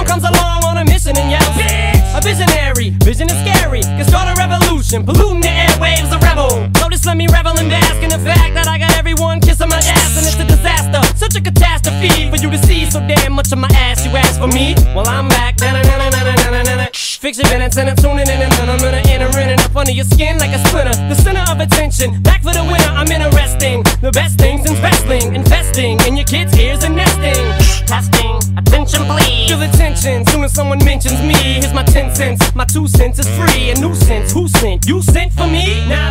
comes along on a mission and yells, bitch! A visionary, vision is scary, can start a revolution, polluting the airwaves, a rebel. So just let me revel and bask in the fact that I got everyone kissing my ass, and it's a disaster, such a catastrophe for you to see so damn much of my ass. You ask for me? Well, I'm back. Fix your minutes and I'm tuning in and I'm gonna enter in and up under your skin like a splinter. The center of attention, back for the winner. I'm interesting, the best things in wrestling, investing in your kids' ears and nesting. Testing, attention please. Feel the tension soon as someone mentions me. Here's my 10 cents, my 2 cents is free. A nuisance, who sent? You sent for me? Now